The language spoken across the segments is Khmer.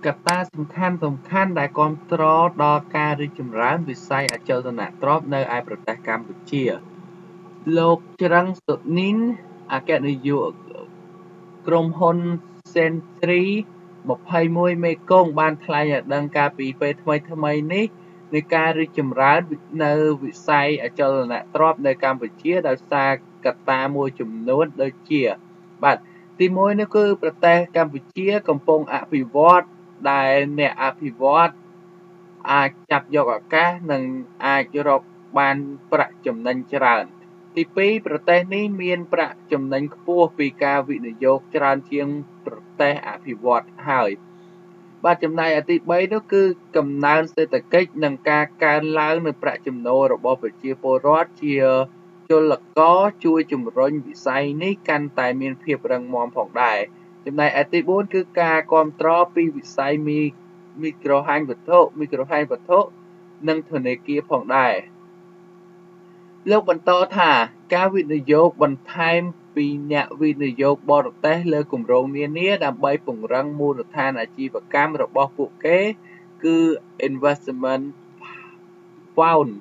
កត្តាសំខាន់ដែលគាំទ្រដល់ការរីកចម្រើនវិស័យអចលនទ្រព្យនៅឯប្រទេសកម្ពុជា លោកច្រឹង សុនីន អគ្គនាយកក្រុមហ៊ុន Century 21 មេគង្គ បានថ្លែងឲ្យដឹងកាលពីពេលថ្មីៗនេះនៃការរីកចម្រើននៅវិស័យអចលនទ្រព្យនៅកម្ពុជាដោយសារកត្តាមួយចំនួនដូចជា ទីមួយនោះគឺប្រទេសកម្ពុជាកំពុងអភិវឌ្ឍន៍ដែលអ្នកអភិវឌ្ឍន៍អាចចាប់យកឱកាសនិងអាចរកបានប្រាក់ចំណេញច្រើន ទីពីរប្រទេសនេះមានប្រាក់ចំណេញខ្ពស់ពីការវិនិយោគច្រើនជាងប្រទេសអភិវឌ្ឍន៍ហើយ ចំណែកឯទីបីនោះគឺកំណើនសេដ្ឋកិច្ចនិងការកើនឡើងនៃប្រាក់ចំណូលរបស់ប្រជាពលរដ្ឋជាជលករជួយជំរុញវិស័យនេះកាន់តែមានភាពរឹងមាំផងដែរ ចំណែកឯទីបួនគឺការគាំទ្រពីវិស័យមីក្រូហិរញ្ញវត្ថុនិងធនាគារផងដែរ លោកបន្តថាការវិនិយោគបន្ថែមពីអ្នកវិនិយោគបរទេសលើគម្រោងនានាដើម្បីពង្រឹងមូលដ្ឋានអាជីវកម្មរបស់ពួកគេគឺ Investment Fund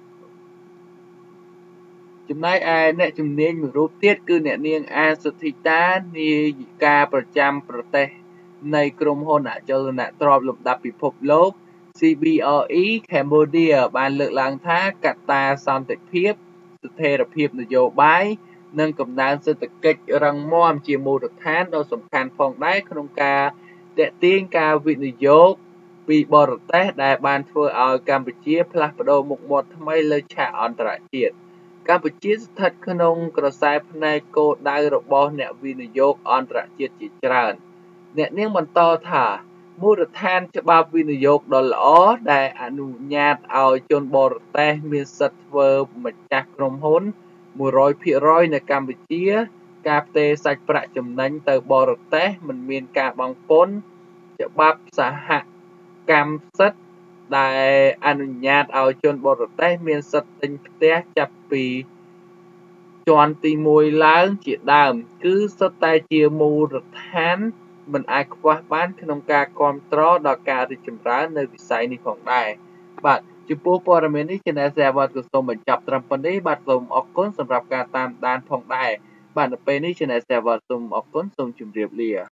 ចំណែកឯអ្នកជំនាញមួយរូបទៀតគឺអ្នកនាង អា សុធីតា នាយិកាប្រចាំប្រទេសនៃក្រុមហ៊ុនអចលនទ្រព្យលំដាប់ពិភពលោក CBRE Cambodia បានលើកឡើងថាកត្តាសន្តិភាព ស្ថិរភាពនយោបាយនិងកំណើនសេដ្ឋកិច្ចរឹងមាំជាមូលដ្ឋានដ៏សំខាន់ផងដែរក្នុងការទាក់ទាញការវិនិយោគពីបរទេសដែលបានធ្វើឲ្យកម្ពុជាផ្លាស់ប្ដូរមុខមាត់ថ្មីលើឆាកអន្តរជាតិ កម្ពុជាស្ថិតក្នុងក្រសែភ្នែកគោលដៅរបស់អ្នកវិនិយោគអន្តរជាតិជាច្រើន អ្នកនាងបន្តថាមូលដ្ឋានច្បាប់វិនិយោគដ៏ល្អដែលអនុញ្ញាតឲ្យជនបរទេសមានសិទ្ធិធ្វើម្ចាស់ក្រុមហ៊ុន 100% នៅកម្ពុជា ការផ្ទេរសាច់ប្រាក់ចំណេញទៅបរទេសមិនមានការបង់ពន្ធ ច្បាប់សហកម្មសិទ្ធិដែលអនុញ្ញាតឲ្យជនបរទេសមានសិទ្ធិទិញផ្ទះចាប់ពីជាន់ទី1ឡើងជាដើម គឺសុទ្ធតែជាមូលដ្ឋានមិនអាចខ្វះបានក្នុងការគាំទ្រដល់ការរីកចម្រើននៅវិស័យនេះផងដែរ ចំពោះព័ត៌មាននេះ Channel 7 ក៏សូមបញ្ចប់ត្រឹមប៉ុណ្ណេះ សូមអរគុណសម្រាប់ការតាមដានផងដែរ នៅពេលនេះ Channel 7 សូមអរគុណ សូមជម្រាបលា